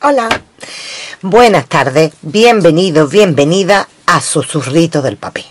Hola, buenas tardes, bienvenidos, bienvenida a Susurrito del Papi.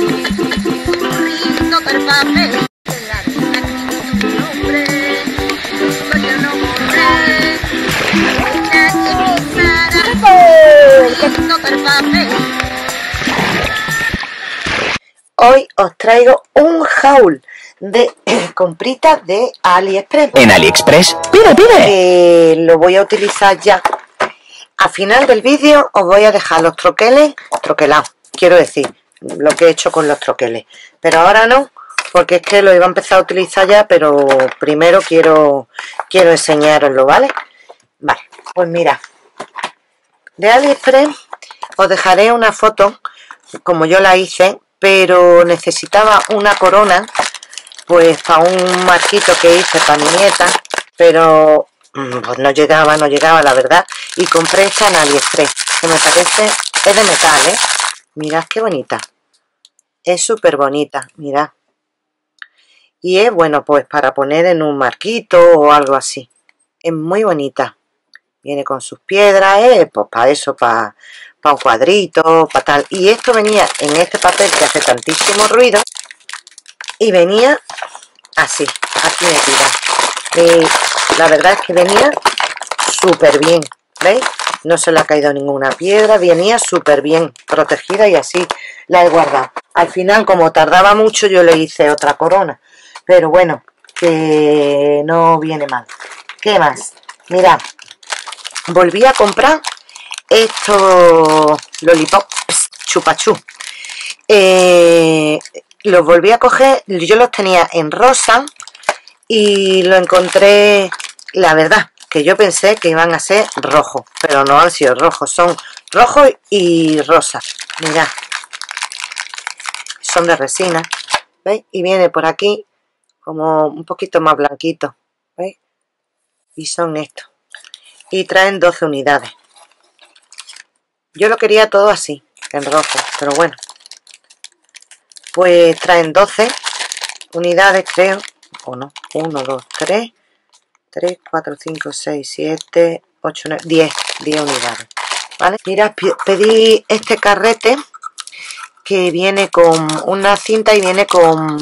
Hoy os traigo un haul de compritas de AliExpress. En AliExpress, pide. Lo voy a utilizar ya. Al final del vídeo os voy a dejar los troqueles troquelados, quiero decir, lo que he hecho con los troqueles. Pero ahora no, porque es que lo iba a empezar a utilizar ya, pero primero quiero enseñaroslo, ¿vale? Vale, pues mira, de AliExpress os dejaré una foto, como yo la hice, pero necesitaba una corona, pues para un marquito que hice para mi nieta, pero pues no llegaba la verdad, y compré esta en AliExpress, que me parece, es de metal, mirad qué bonita, es súper bonita, mirad, y es bueno pues para poner en un marquito o algo así, es muy bonita, viene con sus piedras, pues para eso, para un cuadrito, para tal, y esto venía en este papel que hace tantísimo ruido, y venía así, aquí metida, la verdad es que venía súper bien, ¿veis? No se le ha caído ninguna piedra, venía súper bien protegida y así la he guardado. Al final, como tardaba mucho, yo le hice otra corona, pero bueno, que no viene mal. ¿Qué más? Mirad, volví a comprar estos lollipops chupachú. Los volví a coger, yo los tenía en rosa y lo encontré, la verdad, que yo pensé que iban a ser rojos, pero no han sido rojos, son rojos y rosa. Mirad, son de resina, ¿veis? Y viene por aquí como un poquito más blanquito, ¿veis? Y son estos. Y traen 12 unidades. Yo lo quería todo así, en rojo, pero bueno. Pues traen 12 unidades, creo, o no, 1, 2, 3, 4, 5, 6, 7, 8, 9, 10 unidades, ¿vale? Mira, pedí este carrete que viene con una cinta y viene con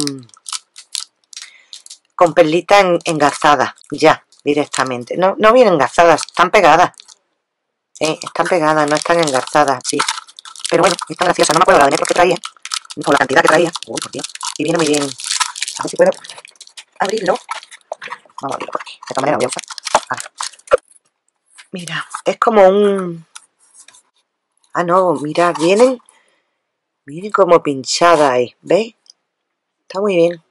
perlitas engarzadas, ya, directamente. No vienen engarzadas, están pegadas. Están pegadas, no están engarzadas, sí. Pero bueno, están graciosas, no me acuerdo la de metros que traía, o la cantidad que traía. Uy, por Dios. Y viene muy bien. A ver si puedo abrirlo. Vamos a abrirlo por aquí. De esta manera lo voy a usar. Mira, es como un... Ah, no, mira, vienen como pinchadas ahí, ¿veis? Está muy bien.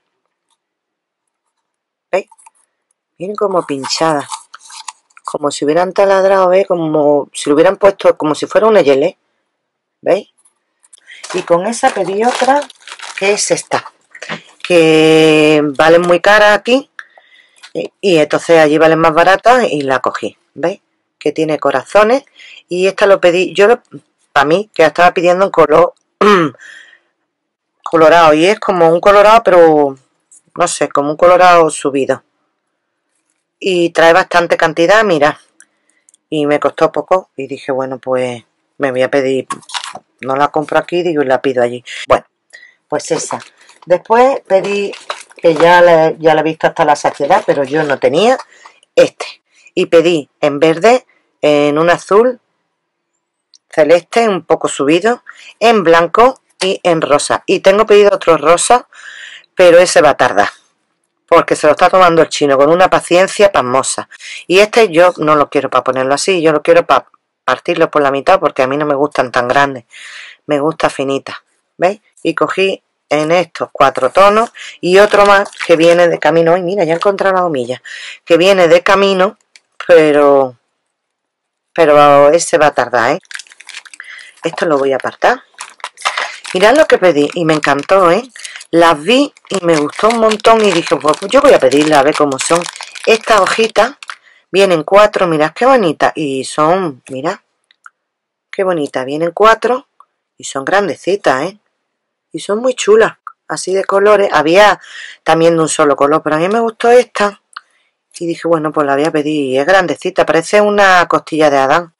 ¿Veis? Vienen como pinchadas. Como si hubieran taladrado, ¿veis? Como si lo hubieran puesto, como si fuera una gelé. ¿Veis? Y con esa pedí otra, que es esta. Que valen muy caras aquí. Y entonces allí valen más baratas y la cogí. ¿Veis? Que tiene corazones. Y esta lo pedí, para mí, que la estaba pidiendo en color colorado. Y es como un colorado, pero no sé, como un colorado subido. Y trae bastante cantidad, mira. Y me costó poco. Y dije, bueno, pues me voy a pedir. No la compro aquí, digo, y la pido allí. Bueno, pues esa. Después pedí, que ya la he visto hasta la saciedad, pero yo no tenía este. Y pedí en verde, en un azul celeste, un poco subido, en blanco y en rosa. Y tengo pedido otro rosa, pero ese va a tardar, porque se lo está tomando el chino con una paciencia pasmosa. Y este yo no lo quiero para ponerlo así, yo lo quiero para partirlo por la mitad, porque a mí no me gustan tan grandes, me gusta finita, ¿veis? Y cogí en estos 4 tonos y otro más que viene de camino. Ay, mira, ya he encontrado la humilla, que viene de camino, pero ese va a tardar, Esto lo voy a apartar. Mirad lo que pedí y me encantó, las vi y me gustó un montón y dije, pues yo voy a pedirla a ver cómo son. Estas hojitas vienen 4, mirad qué bonitas, y son, mirad qué bonita, vienen 4 y son grandecitas, y son muy chulas, así de colores. Había también de un solo color, pero a mí me gustó esta Y dije, bueno, pues la voy a pedir. Es grandecita, parece una costilla de Adán.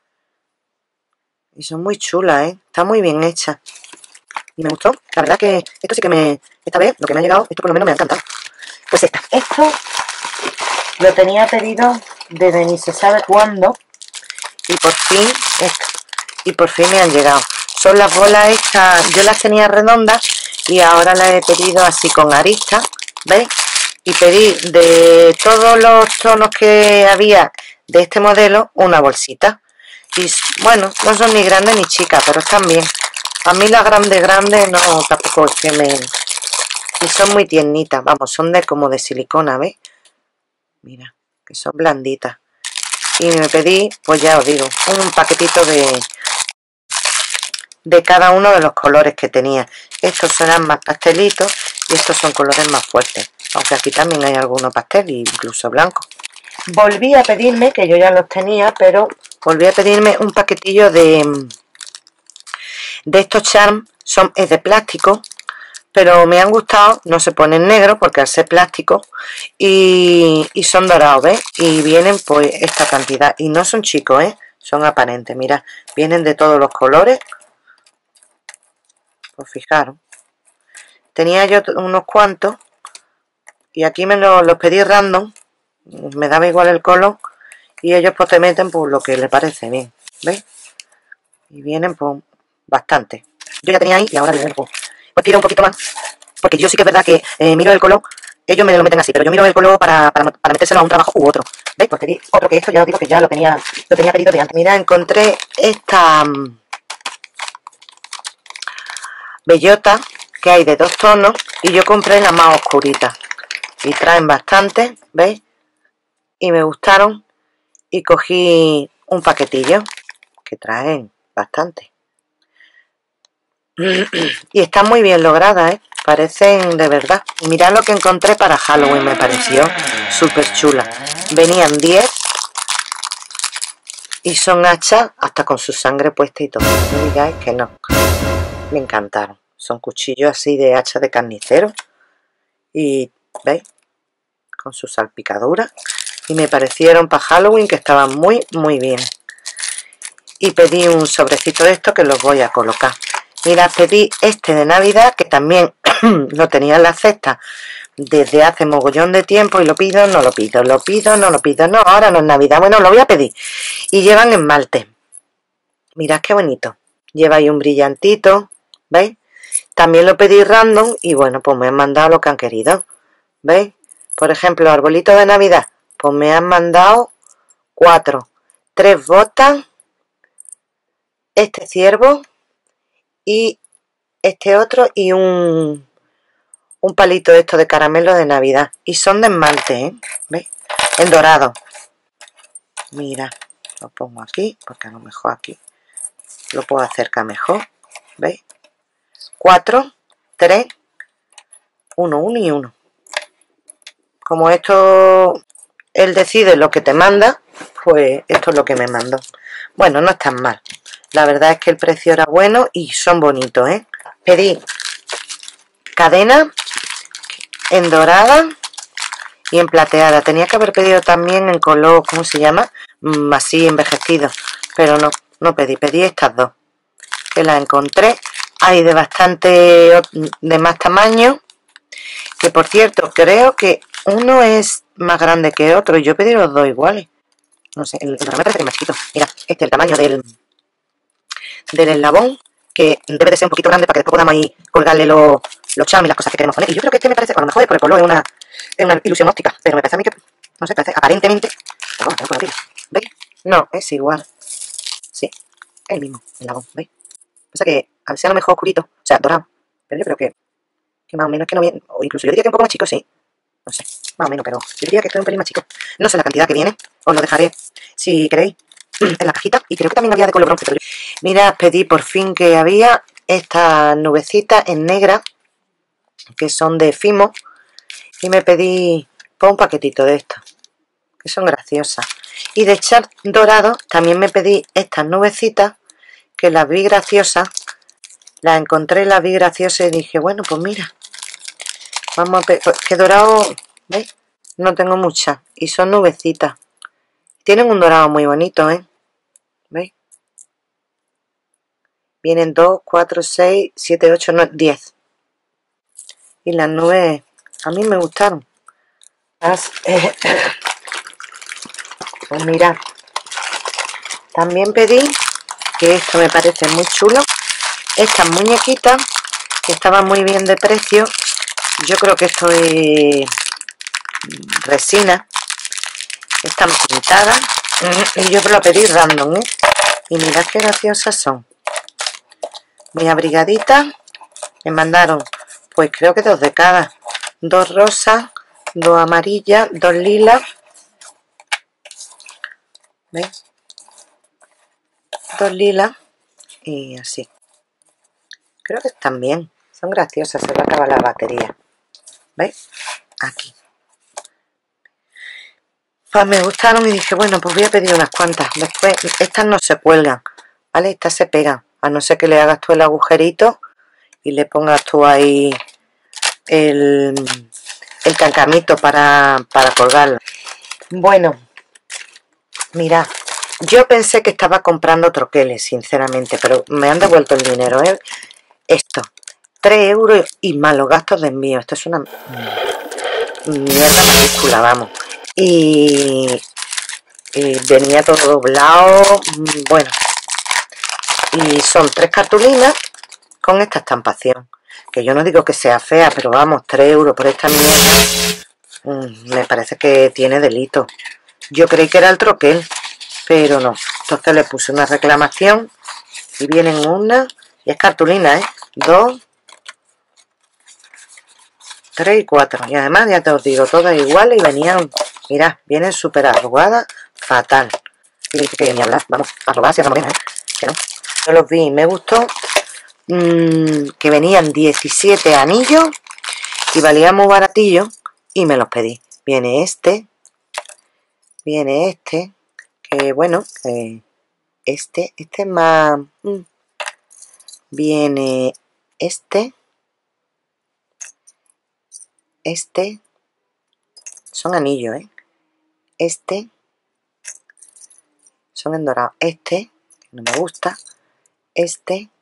Y son muy chulas, ¿eh? Está muy bien hecha. Y me gustó. La verdad que esto sí que me... Esta vez, lo que me ha llegado, esto por lo menos me ha encantado. Pues esta. Esto lo tenía pedido desde ni se sabe cuándo. Y por fin, esto. Y por fin me han llegado. Son las bolas estas, yo las tenía redondas y ahora las he pedido así con aristas, ¿veis? Y pedí de todos los tonos que había de este modelo una bolsita. Y bueno, no son ni grandes ni chicas, pero están bien. A mí las grandes no, tampoco es que me... Y son muy tiernitas, vamos, son de como de silicona, ¿veis? Mira, que son blanditas. Y me pedí, pues ya os digo, un paquetito de cada uno de los colores que tenía. Estos serán más pastelitos y estos son colores más fuertes, aunque aquí también hay algunos pastel, incluso blancos. Volví a pedirme, que yo ya los tenía, pero volví a pedirme un paquetillo de estos charms. Es de plástico, pero me han gustado. No se ponen negros porque al ser plástico, y son dorados, ¿ves? Y vienen pues esta cantidad, y no son chicos, son aparentes. Mira, vienen de todos los colores. Pues fijaros, tenía yo unos cuantos y aquí me los pedí random, me daba igual el color, y ellos pues te meten por lo que les parece bien, ¿veis? Y vienen pues bastante. Yo ya tenía ahí y ahora pues tiro un poquito más, porque yo sí que es verdad que miro el color. Ellos me lo meten así, pero yo miro el color para metérselo a un trabajo u otro. ¿Veis? Pues pedí otro, que esto ya os digo que ya lo tenía pedido de antes. Mira, encontré esta bellota que hay de 2 tonos y yo compré la más oscurita. Y traen bastante, ¿veis? Y me gustaron y cogí un paquetillo que traen bastante. Y están muy bien logradas, parecen de verdad. Mirad lo que encontré para Halloween, me pareció súper chula. Venían 10 y son hachas hasta con su sangre puesta y todo. No digáis que no. Me encantaron. Son cuchillos así de hacha de carnicero. Y, ¿veis? Con su salpicadura. Y me parecieron para Halloween que estaban muy, muy bien. Y pedí un sobrecito de esto que los voy a colocar. Mira, pedí este de Navidad, que también lo tenía en la cesta desde hace mogollón de tiempo, y lo pido, no lo pido, lo pido, no lo pido, no, ahora no es Navidad, bueno, lo voy a pedir. Y llevan esmalte. Mirad qué bonito. Lleva ahí un brillantito, ¿veis? También lo pedí random y bueno, pues me han mandado lo que han querido, ¿veis? Por ejemplo, arbolito de Navidad, pues me han mandado 4, 3 botas, este ciervo y este otro, y un palito de esto de caramelo de Navidad. Y son de esmalte, ¿veis? En dorado. Mira, lo pongo aquí, porque a lo mejor aquí lo puedo acercar mejor, ¿veis? 4, 3, 1, 1 y 1. Como esto, él decide lo que te manda, pues esto es lo que me mandó. Bueno, no es tan mal. La verdad es que el precio era bueno y son bonitos, Pedí cadena en dorada y en plateada. Tenía que haber pedido también en color, ¿cómo se llama? Así envejecido. Pero no pedí estas dos, que las encontré. Hay de bastante, de más tamaño. Que por cierto, creo que uno es más grande que otro. Y yo pedí los dos iguales. No sé, el me parece que es más chiquito. Mira, este es el tamaño del eslabón, que debe de ser un poquito grande para que después podamos ahí colgarle los charms y las cosas que queremos poner. Y yo creo que este me parece, a lo mejor es por el color, es una ilusión óptica, pero me parece a mí que, no sé, parece aparentemente, pero bueno, tengo que abrirlo, ¿veis? No, es igual. Sí, es el mismo eslabón, ¿veis? Pasa que al ser a lo mejor oscurito, o sea, dorado, pero yo creo que más o menos, que no viene, o incluso yo diría que un poco más chico, sí. No sé, más o menos, pero yo diría que esto es un pelín más chico. No sé la cantidad que viene, os lo dejaré, si queréis, en la cajita. Y creo que también había de color bronce, pero mira, pedí por fin que había estas nubecitas en negra, que son de Fimo, y me pedí pues un paquetito de estas, que son graciosas. Y de char dorado también me pedí estas nubecitas, que las vi graciosas, las encontré, las vi graciosas y dije, bueno, pues mira, vamos a ver, que dorado, ¿veis? no tengo muchas. Y son nubecitas. Tienen un dorado muy bonito, ¿eh? ¿Veis? Vienen 2, 4, 6, 7, 8, 9, 10. Y las nubes a mí me gustaron. Pues mirad, también pedí, que esto me parece muy chulo, estas muñequitas que estaban muy bien de precio. Yo creo que esto es resina, están pintadas y yo lo pedí random, ¿eh? Y mirad qué graciosas son, muy abrigaditas. Me mandaron, pues creo que 2 de cada, 2 rosas, 2 amarillas, 2 lilas. ¿Veis? 2 lilas y así. Creo que están bien, son graciosas, se va a acabar la batería. ¿Veis? Aquí. Pues me gustaron y dije, bueno, pues voy a pedir unas cuantas. Después, estas no se cuelgan, ¿vale? Estas se pegan, a no ser que le hagas tú el agujerito y le pongas tú ahí el cancamito para colgarla. Bueno, mirad, yo pensé que estaba comprando troqueles, sinceramente, pero me han devuelto el dinero, ¿eh? Esto, 3 euros y más los gastos de envío. Esto es una mierda mayúscula, vamos. Y venía todo doblado, bueno. Y son 3 cartulinas con esta estampación. Que yo no digo que sea fea, pero vamos, 3 euros por esta mierda. Me parece que tiene delito. Yo creí que era el troquel, pero no. Entonces le puse una reclamación y vienen una, y es cartulina, ¿eh? 2, 3 y 4. Y además, ya te os digo, todas iguales y venían, mirad, vienen súper arrugadas, fatal. Y dije que ni hablar, vamos, arrugadas y morena, ¿eh? Que no. Yo los vi y me gustó, que venían 17 anillos y valían muy baratillo y me los pedí. Viene este, que bueno, este es más... Viene este, son anillos, ¿eh? Este, son en dorado. Este, que no me gusta. Este,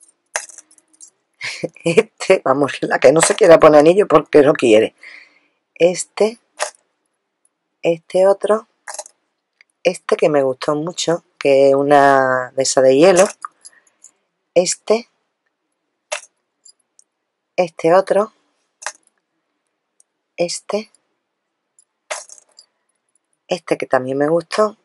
vamos, la que no se quiera poner anillo porque no quiere. Este otro, este que me gustó mucho, que es una de esa de hielo. Este otro, este que también me gustó,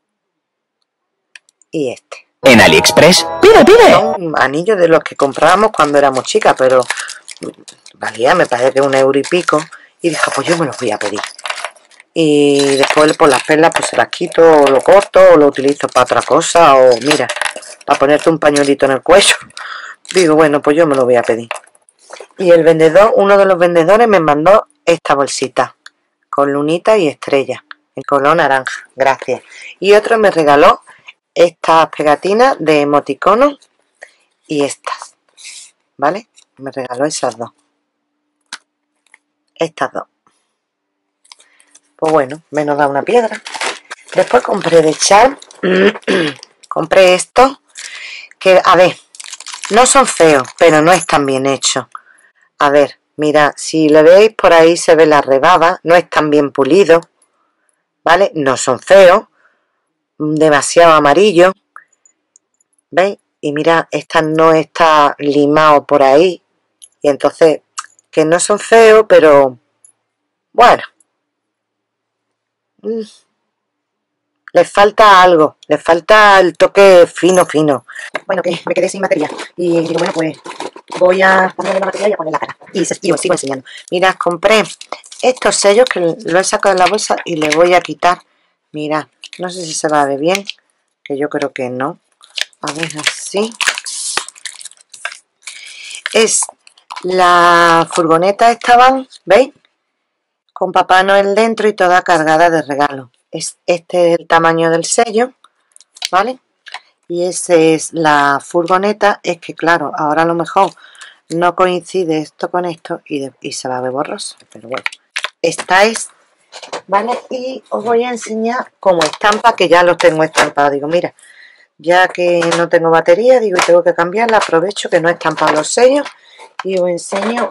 y este. En AliExpress, pide. Son anillos de los que comprábamos cuando éramos chicas, pero valía, me parece que 1 euro y pico, y dije, pues yo me los voy a pedir. Y después por las perlas pues se las quito, o lo corto, o lo utilizo para otra cosa, o mira, para ponerte un pañuelito en el cuello. Digo, bueno, pues yo me lo voy a pedir. Y el vendedor, uno de los vendedores me mandó esta bolsita, con lunita y estrella, en color naranja, gracias. Y otro me regaló estas pegatinas de emoticonos y estas, ¿vale? Me regaló esas dos. Estas dos. Pues bueno, menos da una piedra. Después compré de Charm, compré estos, que a ver, no son feos, pero no están bien hechos. A ver, mira, si le veis por ahí se ve la rebaba, no están bien pulidos, ¿vale? No son feos, demasiado amarillo, ¿veis? Y mira, esta no está limado por ahí, y entonces, que no son feos, pero bueno, les falta algo, les falta el toque fino. Bueno, que me quedé sin batería, y digo, bueno, pues voy a ponerle la batería y a poner la cara, y os sigo enseñando. Mirad, compré estos sellos que lo he sacado de la bolsa y le voy a quitar. Mirad, no sé si se va a ver bien, que yo creo que no. A ver, así. Es la furgoneta, estaban, ¿veis? Con Papá Noel dentro y toda cargada de regalos. Este es el tamaño del sello, ¿vale? Y esa es la furgoneta. Es que claro, ahora a lo mejor no coincide esto con esto y se va a ver borroso, pero bueno. Esta es ¿vale? Y os voy a enseñar como estampa, que ya los tengo estampados. Digo, mira, ya que no tengo batería, digo, y tengo que cambiarla, aprovecho que no he estampado los sellos y os enseño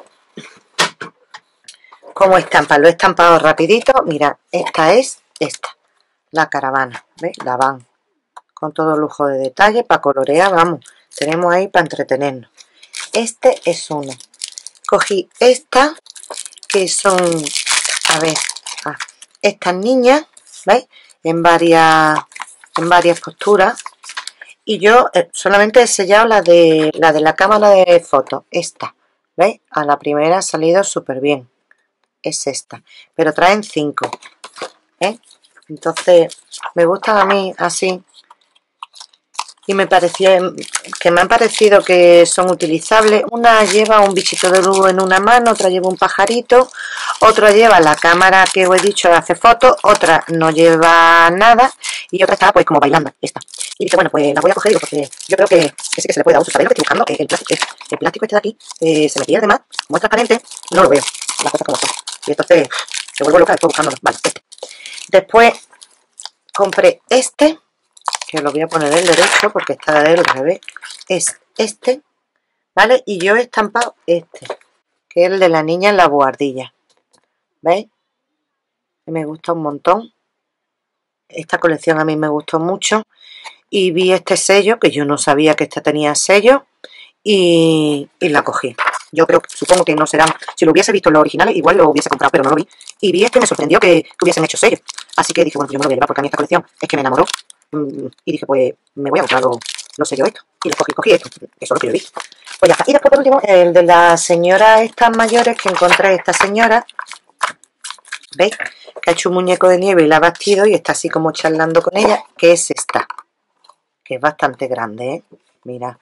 cómo estampa. Lo he estampado rapidito. Mira, esta es la caravana, ¿veis? La van con todo lujo de detalle para colorear, vamos, tenemos ahí para entretenernos. Este es uno. Cogí esta, que son, a ver, estas niñas, ¿veis? En varias posturas. Y yo solamente he sellado la de la cámara de fotos, esta, ¿veis? A la primera ha salido súper bien, es esta, pero traen 5, ¿eh? Entonces me gustan a mí así, y me han parecido que son utilizables. Una lleva un bichito de luz en una mano, otra lleva un pajarito, otra lleva la cámara que os he dicho de hacer fotos, otra no lleva nada y otra está pues como bailando, esta. Y dije, bueno, pues la voy a coger, digo, porque yo creo que sí que se le puede dar uso. ¿Sabéis lo que estoy buscando? El plástico este de aquí se me pierde más, como es transparente, no lo veo, las cosas como son. Y entonces se vuelvo loca después buscándolo. Vale, este. Después compré este, que lo voy a poner del derecho porque está del revés, es este, ¿vale? Y yo he estampado este, que es el de la niña en la buhardilla, ¿veis? Me gusta un montón, esta colección a mí me gustó mucho, y vi este sello, que yo no sabía que esta tenía sello, y la cogí. Yo creo, supongo que no serán, si lo hubiese visto en los originales, igual lo hubiese comprado, pero no lo vi, y vi este y me sorprendió que hubiesen hecho sello, así que dije, bueno, yo me lo voy a llevar porque a mí esta colección es que me enamoró. Y dije, pues me voy a buscar los sellos estos. Y los cogí esto, que eso es lo que yo he visto. Pues ya está. Y después por último, el de las señoras estas mayores, que encontré esta señora, ¿veis? Que ha hecho un muñeco de nieve y la ha vestido y está así como charlando con ella, que es esta, que es bastante grande, ¿eh? Mira.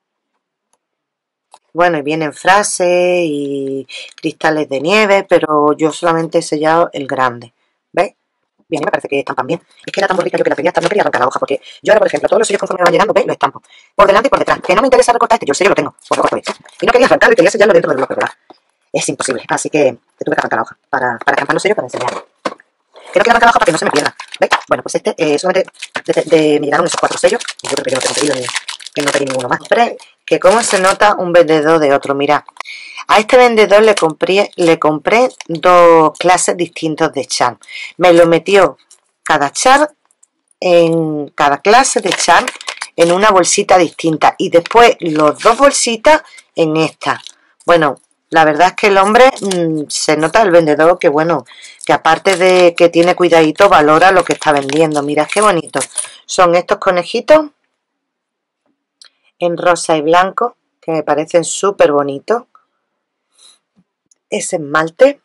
Bueno, y vienen frases y cristales de nieve, pero yo solamente he sellado el grande, ¿veis? Bien, me parece que estampan bien. Es que era tan bonita yo que la quería estar, no quería arrancar la hoja, porque yo ahora, por ejemplo, todos los sellos conforme me van llegando, ¿veis? Lo estampo. Por delante y por detrás. Que no me interesa recortar este, yo el sello lo tengo, pues recorto este. Y no quería arrancarlo y quería sellarlo dentro del bloque, ¿verdad? Es imposible, así que tuve que arrancar la hoja para estampar los sellos para enseñarlo. Que no quiero arrancar la hoja para que no se me pierda, ¿veis? Bueno, pues este, solamente me llegaron esos 4 sellos, y yo creo que yo no tengo pedido que no pedí ninguno más. Pero es que cómo se nota un vendedor de otro, mirad. A este vendedor le compré 2 clases distintos de charm. Me lo metió cada charm en cada clase de charm en una bolsita distinta y después los 2 bolsitas en esta. Bueno, la verdad es que el hombre se nota, el vendedor, que bueno, que aparte de que tiene cuidadito, valora lo que está vendiendo. Mirad qué bonito son estos conejitos en rosa y blanco, que me parecen súper bonitos. Ese esmalte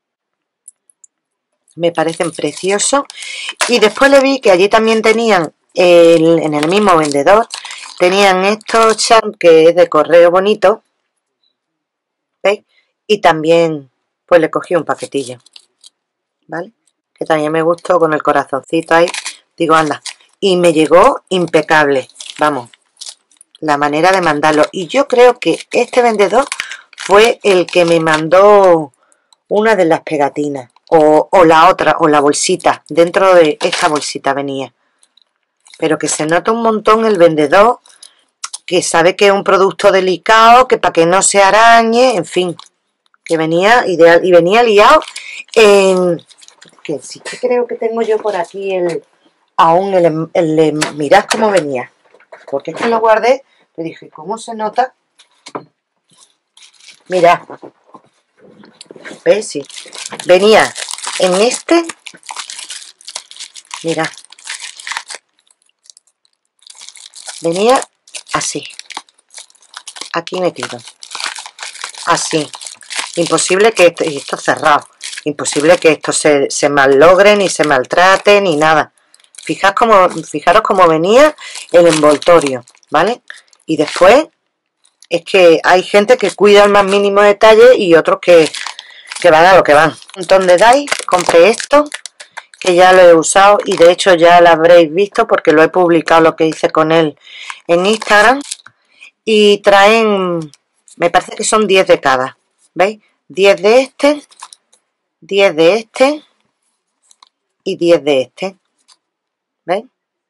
me parecen preciosos. Y después le vi que allí también tenían, en el mismo vendedor, tenían estos charms que es de correo bonito, ¿veis? Y también pues le cogí un paquetillo, ¿vale? Que también me gustó, con el corazoncito ahí. Digo, anda, y me llegó impecable, vamos, la manera de mandarlo. Y yo creo que este vendedor fue el que me mandó una de las pegatinas, o la otra, o la bolsita. Dentro de esta bolsita venía, pero que se nota un montón el vendedor, que sabe que es un producto delicado, que para que no se arañe, en fin, que venía ideal. Y venía liado en, que sí que creo que tengo yo por aquí mirad cómo venía, porque es que lo guardé. Le dije, ¿cómo se nota? Mirad, ¿ves? Sí, venía en este, mirad, venía así, aquí metido, así. Imposible que esto cerrado, imposible que esto se malogre, ni se maltrate, ni nada. Fijaros cómo venía el envoltorio, ¿vale? Y después es que hay gente que cuida el más mínimo detalle y otros que van a lo que van. Un montón de dies, compré esto, que ya lo he usado y de hecho ya lo habréis visto porque lo he publicado, lo que hice con él en Instagram. Y traen, me parece que son 10 de cada, ¿veis? 10 de este, 10 de este y 10 de este. ¿Veis?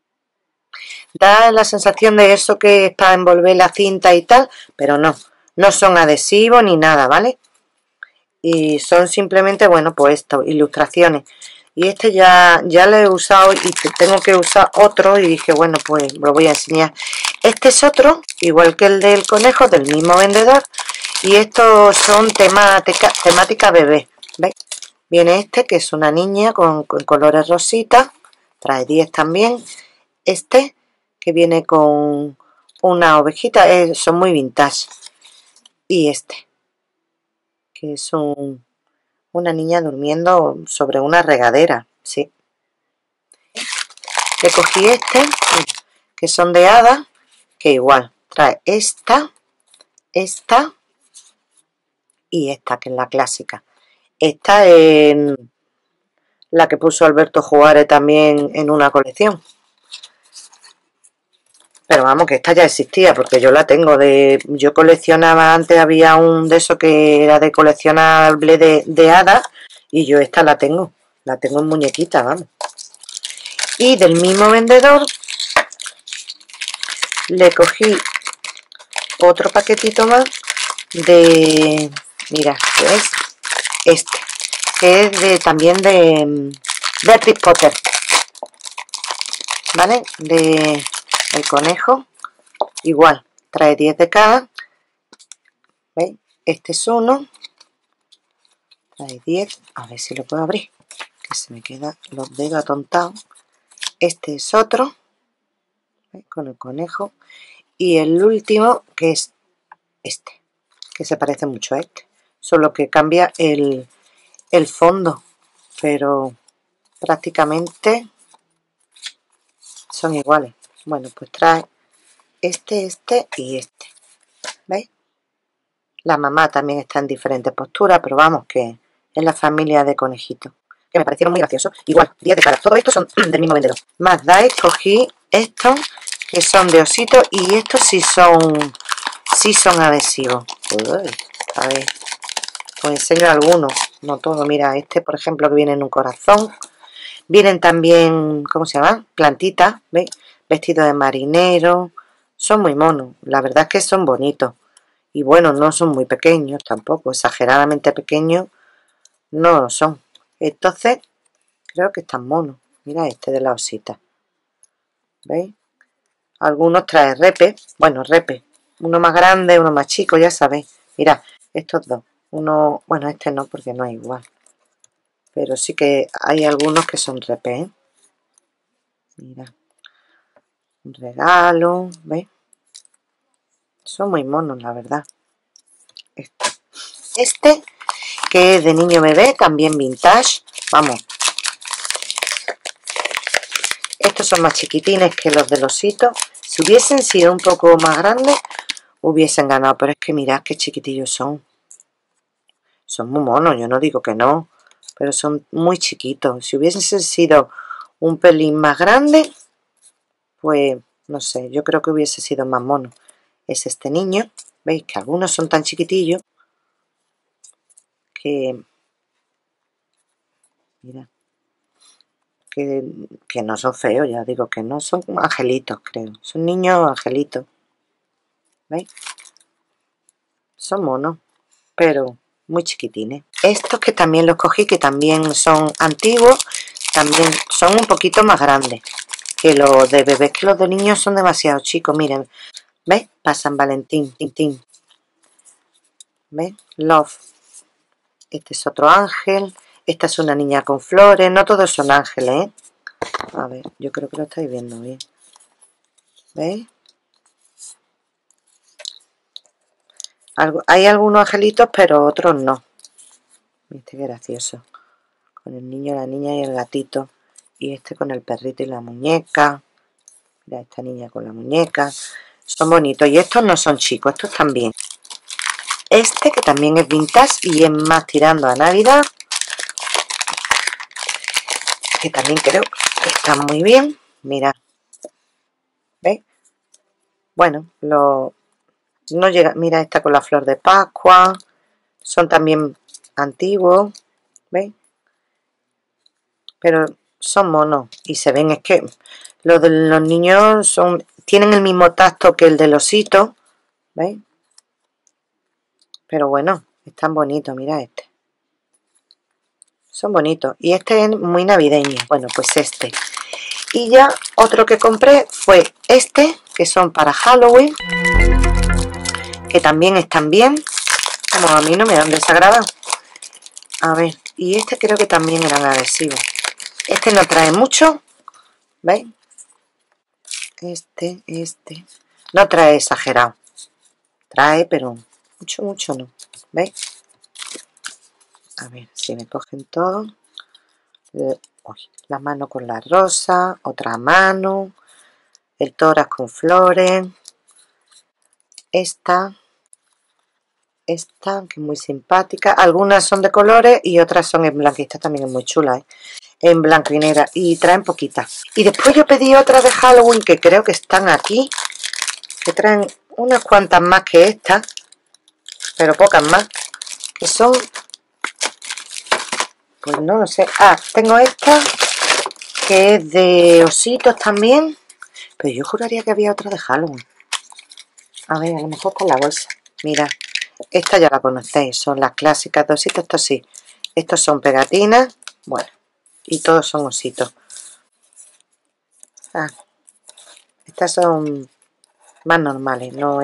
Da la sensación de eso que es para envolver la cinta y tal, pero no, no son adhesivos ni nada, ¿vale? Y son simplemente, bueno, pues esto, ilustraciones. Y este ya lo he usado y tengo que usar otro y dije, bueno, pues lo voy a enseñar. Este es otro, igual que el del conejo, del mismo vendedor. Y estos son temática bebé, ¿veis? Viene este, que es una niña con colores rositas, trae 10 también. Este, que viene con una ovejita, son muy vintage. Y este, que es una niña durmiendo sobre una regadera, sí. Le cogí este, que son de hadas, que igual trae esta y esta, que es la clásica. Esta es la que puso Alberto Juárez también en una colección. Pero vamos, que esta ya existía, porque yo la tengo yo coleccionaba, antes había un de esos que era de coleccionable de hadas, y yo esta la tengo en muñequita, vamos. Y del mismo vendedor le cogí otro paquetito más de, mira, ¿qué es? Este, que es también de Beatrix Potter, ¿vale? De el conejo, igual, trae 10 de cada, ¿veis? Este es uno, trae 10, a ver si lo puedo abrir, que se me quedan los dedos atontados. Este es otro, ¿veis? Con el conejo, y el último, que es este, que se parece mucho a este, solo que cambia el fondo, pero prácticamente son iguales. Bueno, pues trae este y este, ¿veis? La mamá también está en diferentes posturas, pero vamos, que es la familia de conejitos, que me parecieron muy graciosos. Igual, 10 de cada. Todos estos son del mismo vendedor. Más dais, cogí estos, que son de osito, y estos sí son adhesivos. Uy, a ver, os enseño algunos, no todo. Mira, este, por ejemplo, que viene en un corazón. Vienen también, ¿cómo se llama? Plantitas, ¿veis? Vestidos de marinero. Son muy monos, la verdad es que son bonitos. Y bueno, no son muy pequeños tampoco, exageradamente pequeños no lo son. Entonces, creo que están monos. Mira este de la osita, ¿veis? Algunos traen repe, bueno, repe. Uno más grande, uno más chico, ya sabéis. Mira, estos dos. Uno, bueno, este no porque no es igual. Pero sí que hay algunos que son repe, ¿eh? Mira. Un regalo, ¿veis? Son muy monos, la verdad. Este, que es de niño bebé, también vintage. Vamos. Estos son más chiquitines que los del osito. Si hubiesen sido un poco más grandes, hubiesen ganado. Pero es que mirad qué chiquitillos son. Son muy monos, yo no digo que no. Pero son muy chiquitos. Si hubiesen sido un pelín más grandes, pues no sé, yo creo que hubiese sido más mono. Es este niño. ¿Veis? Que algunos son tan chiquitillos que... Mira. Que no son feos, ya digo que no. Son angelitos, creo. Son niños angelitos. ¿Veis? Son monos, pero muy chiquitines. Estos que también los cogí, que también son antiguos, también son un poquito más grandes que los de bebés, que los de niños son demasiado chicos. Miren, ¿ves? Para San Valentín, Tintín. ¿Ves? Love. Este es otro ángel. Esta es una niña con flores. No todos son ángeles, ¿eh? A ver, yo creo que lo estáis viendo bien. ¿Veis? Hay algunos angelitos, pero otros no. Este qué gracioso. Con el niño, la niña y el gatito. Y este con el perrito y la muñeca. Mira, esta niña con la muñeca. Son bonitos. Y estos no son chicos, estos también. Este que también es vintage y es más tirando a Navidad. Que también creo que está muy bien. Mira. ¿Veis? Bueno, no llega. Mira esta con la flor de Pascua. Son también antiguos. ¿Veis? Pero son monos y se ven, es que los de los niños tienen el mismo tacto que el del osito, ¿veis? Pero bueno, están bonitos, mira este. Son bonitos. Y este es muy navideño. Bueno, pues este. Y ya otro que compré fue este, que son para Halloween, que también están bien. Como a mí no me han desagradado. A ver, y este creo que también eran adhesivos. Este no trae mucho, ¿veis? Este. No trae exagerado. Trae, pero mucho no. ¿Veis? A ver si me cogen todo. La mano con la rosa, otra mano, el tórax con flores, esta que es muy simpática. Algunas son de colores y otras son en blanco. Esta también es muy chula, ¿eh? En blanco y negra, y traen poquitas. Y después yo pedí otras de Halloween que creo que están aquí, que traen unas cuantas más que estas, pero pocas más, que son, pues no lo sé. Tengo esta que es de ositos también, pero yo juraría que había otra de Halloween. A ver, a lo mejor con la bolsa. Mira, esta ya la conocéis, son las clásicas de ositos. Estos sí, estos son pegatinas, bueno, y todos son ositos. Estas son más normales, no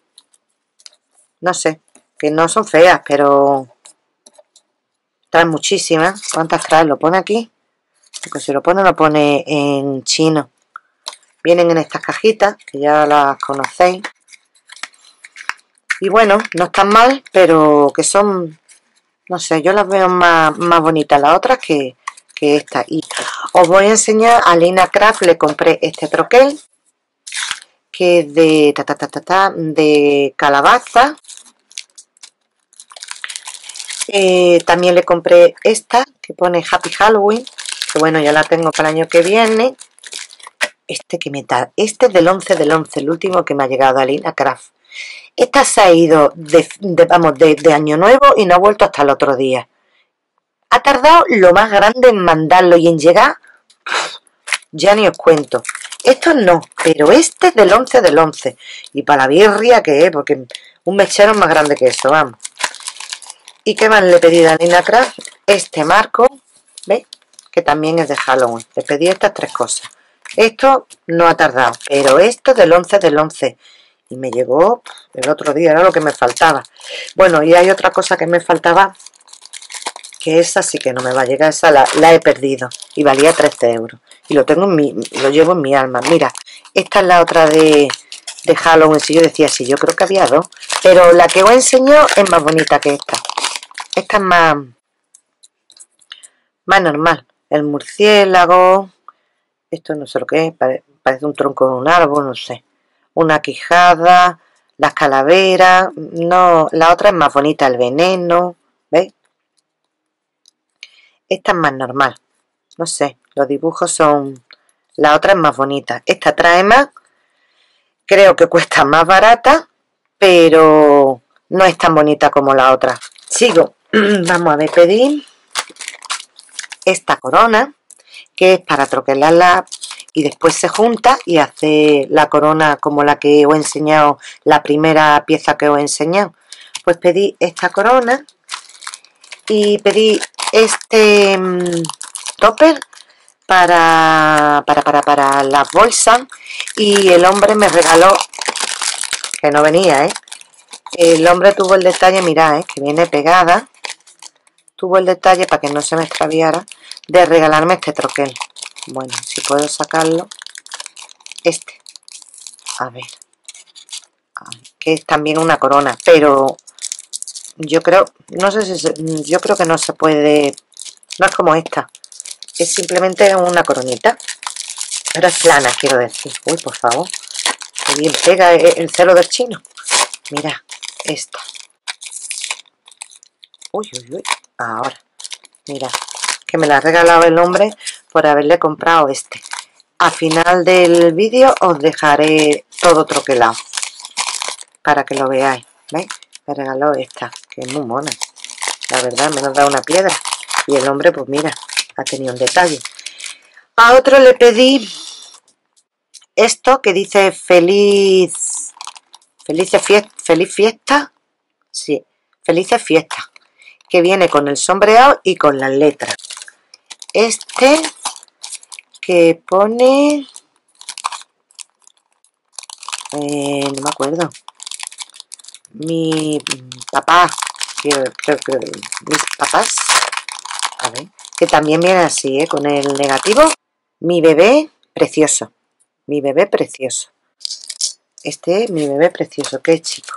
sé, que no son feas, pero traen muchísimas. ¿Cuántas traen? ¿Lo pone aquí? Porque si lo pone en chino. Vienen en estas cajitas, que ya las conocéis. Y bueno, no están mal, pero que son, no sé, yo las veo más bonitas las otras que esta. Y os voy a enseñar, a Lina Craft le compré este troquel, que es de calabaza. También le compré esta, que pone Happy Halloween, que bueno, ya la tengo para el año que viene. Este es del 11 del 11, el último que me ha llegado a Lina Craft. Esta se ha ido de Año Nuevo y no ha vuelto hasta el otro día. Ha tardado lo más grande en mandarlo y en llegar, ya ni os cuento. Estos no, pero este es del 11 del 11. Y para la birria que es, porque un mechero es más grande que eso, vamos. ¿Y qué más le he pedido a Lina Craft? Este marco, ¿veis? Que también es de Halloween. Le pedí estas tres cosas. Esto no ha tardado, pero esto es del 11 del 11. Y me llegó el otro día, era lo que me faltaba. Bueno, y hay otra cosa que me faltaba, que esa sí que no me va a llegar, esa la he perdido. Y valía 13 euros. Y lo llevo en mi alma. Mira, esta es la otra de Halloween. Si yo decía, sí, yo creo que había dos. Pero la que os enseño es más bonita que esta. Esta es más normal. El murciélago. Esto no sé lo que es. Parece un tronco de un árbol, no sé. Una quijada. Las calaveras. No, la otra es más bonita. El veneno. ¿Veis? Esta es más normal. No sé. Los dibujos son... La otra es más bonita. Esta trae más. Creo que cuesta más barata. Pero no es tan bonita como la otra. Sigo. Vamos a ver, pedí esta corona, que es para troquelarla y después se junta y hace la corona como la que os he enseñado, la primera pieza que os he enseñado. Pues pedí esta corona y pedí este topper para las bolsas, y el hombre me regaló, que no venía, el hombre tuvo el detalle, mirad, que viene pegada. Tuvo el detalle, para que no se me extraviara, de regalarme este troquel. Bueno, si puedo sacarlo. A ver. Que es también una corona, pero yo creo, no sé si yo creo que no se puede, no es como esta. Es simplemente una coronita. Pero es plana, quiero decir. Uy, por favor. Qué bien pega el celo del chino. Mira, esta. Uy. Ahora. Mira, que me la ha regalado el hombre por haberle comprado este. Al final del vídeo os dejaré todo troquelado para que lo veáis. ¿Veis? Me regaló esta, que es muy mona. La verdad, me nos da una piedra. Y el hombre, pues mira, ha tenido un detalle. A otro le pedí esto que dice feliz fiesta. Sí, felices fiestas. Que viene con el sombreado y con las letras. Este que pone... no me acuerdo. Mi papá, creo que mis papás, a ver, que también viene así, con el negativo. Mi bebé precioso, mi bebé precioso. Este es mi bebé precioso, qué chico.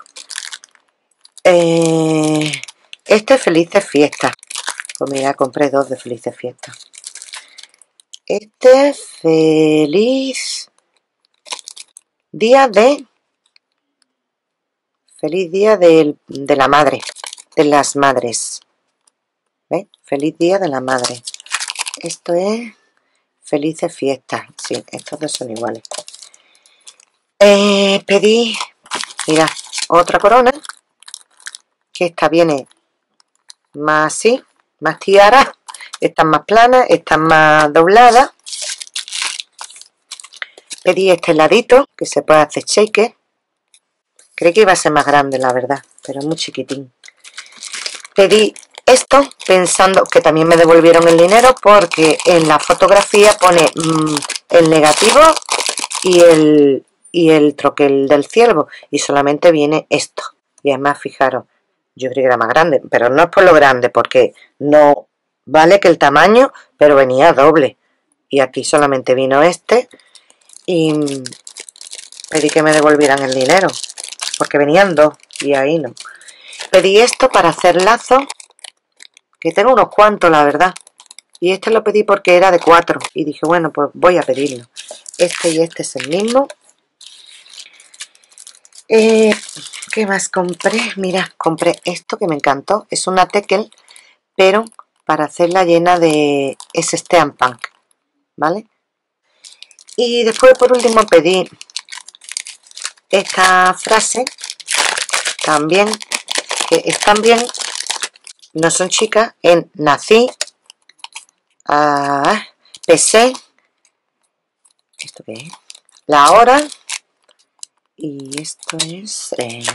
Este es felices fiestas. Pues mira, compré 2 de felices fiestas. Este es feliz día de... Feliz día de la madre, de las madres. ¿Ves? Feliz día de la madre. Esto es felices fiestas. Sí, estos dos son iguales. Pedí, mira, otra corona. Que esta viene más así, más tiara. Esta es más plana, esta es más doblada. Pedí este heladito, que se puede hacer shaker. Creí que iba a ser más grande, la verdad, pero es muy chiquitín. Pedí esto pensando que también me devolvieron el dinero, porque en la fotografía pone el negativo y el troquel del ciervo, y solamente viene esto. Y además, fijaros, yo creí que era más grande, pero no es por lo grande, porque no vale que el tamaño, pero venía doble. Y aquí solamente vino este, y pedí que me devolvieran el dinero, porque venían 2 y ahí no. Pedí esto para hacer lazos, que tengo unos cuantos, la verdad. Y este lo pedí porque era de 4 y dije, bueno, pues voy a pedirlo. Este y este es el mismo. ¿Qué más compré? Mira, compré esto que me encantó. Es una teckel, pero para hacerla llena de ese Steam Punk, ¿vale? Y después, por último, pedí esta frase también, que están bien, no son chicas, en nací, pesé, ¿esto qué es? La hora, y esto es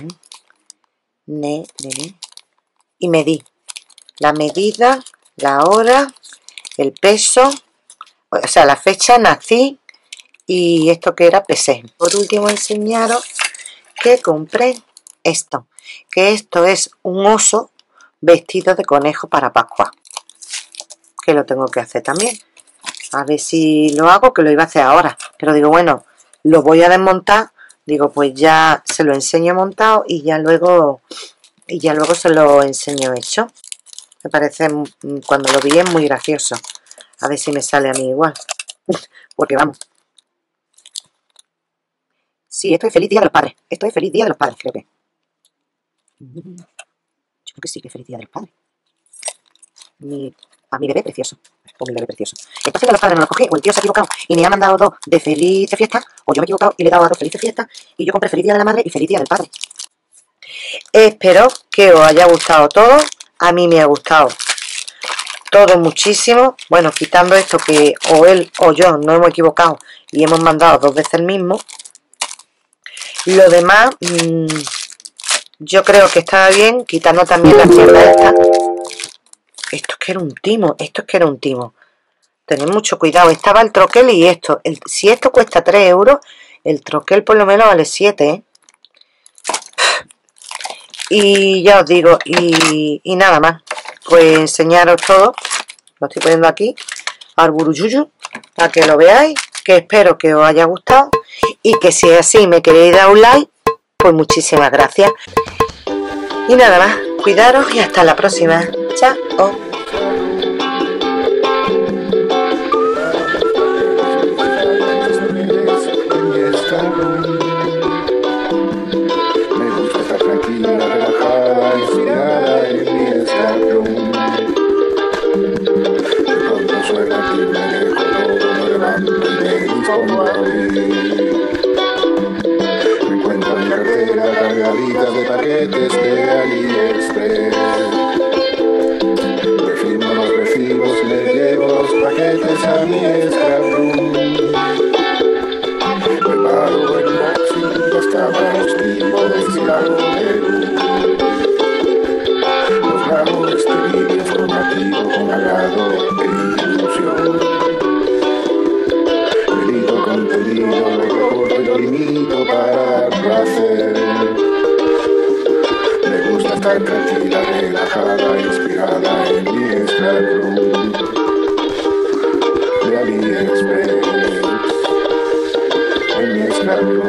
y medí la medida, la hora, el peso, o sea, la fecha, nací, y esto que era pesé. Por último, enseñaros que compré esto, que esto es un oso vestido de conejo para Pascua, que lo tengo que hacer también. A ver si lo hago, que lo iba a hacer ahora, pero digo, bueno, lo voy a desmontar. Digo, pues ya se lo enseño montado y ya luego se lo enseño hecho. Me parece, cuando lo vi, es muy gracioso. A ver si me sale a mí igual. Porque vamos. Sí, esto es feliz día de los padres. Esto es feliz día de los padres, creo que. Yo creo que sí, que es feliz día de los padres. A mi bebé precioso. O mi bebé precioso. Entonces de los padres no los cogí, o el tío se ha equivocado y me ha mandado 2 de feliz fiesta, o yo me he equivocado y le he dado a 2 felices fiestas, y yo compré feliz día de la madre y feliz día del padre. Espero que os haya gustado todo. A mí me ha gustado todo muchísimo. Bueno, quitando esto que o él o yo no hemos equivocado y hemos mandado 2 veces el mismo. Lo demás, yo creo que estaba bien, quitando también la mierda esta. Esto es que era un timo, Tened mucho cuidado. Estaba el troquel y esto. Si esto cuesta 3 euros, el troquel por lo menos vale 7, ¿eh? Y ya os digo, y nada más. Pues enseñaros todo. Lo estoy poniendo aquí, al buruyuyu, para que lo veáis. Que espero que os haya gustado. Y que si es así me queréis dar un like, pues muchísimas gracias. Y nada más. Cuidaros y hasta la próxima. Chao. Me encuentro mi cartera cargadita de paquetes de AliExpress. Me firmo los recibos, le llevo los paquetes a mi scrap room. grabo Perú. Los grabo este vídeo formativo con agrado e ilusión. Edito contenido, lo recorto y lo limito para dar placer. Me gusta estar tranquila, relajada, inspirada en mi Scrap Room de AliExpress. En mi Scrap Room